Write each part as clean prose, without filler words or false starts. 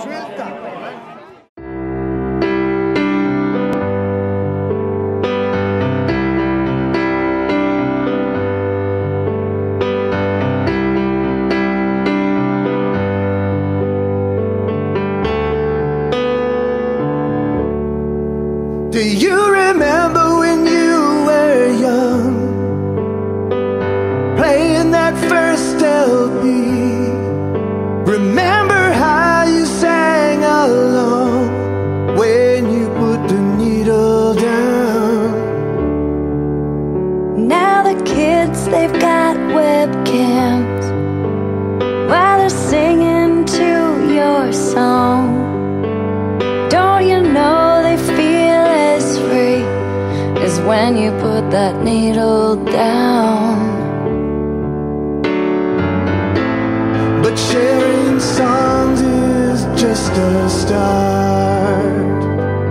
Do you remember when you were young, playing that first LP? Remember how you sang along when you put the needle down? Now the kids, they've got webcams while they're singing to your song. Don't you know they feel as free as when you put that needle down? But sharing songs is just a start.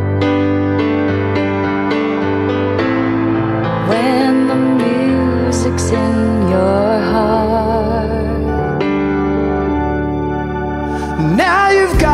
When the music's in your heart. Now you've got